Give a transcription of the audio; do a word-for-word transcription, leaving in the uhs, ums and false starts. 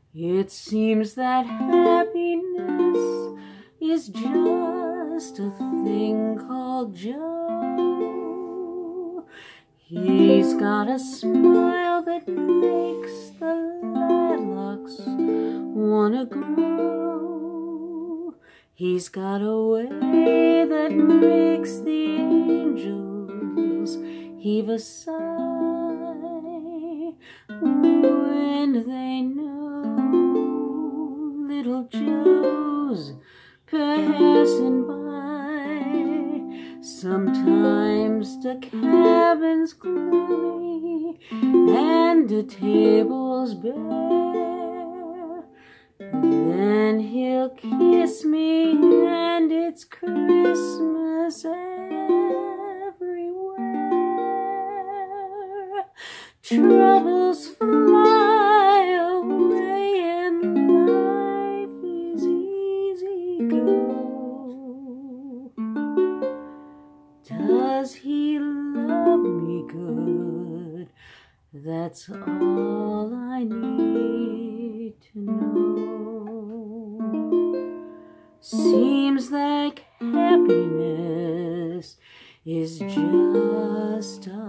It seems that happiness is just a thing called Joe. He's got a smile that makes the lilacs wanna grow. He's got a way that makes the angels heave a sigh when they know little Joe's passing by. Sometimes the cabin's gloomy and the table's bare. Then he'll kiss me and it's Christmas everywhere. Troubles fly away and life is easy go. Does he love me good? That's all I need to know. Seems like happiness is just a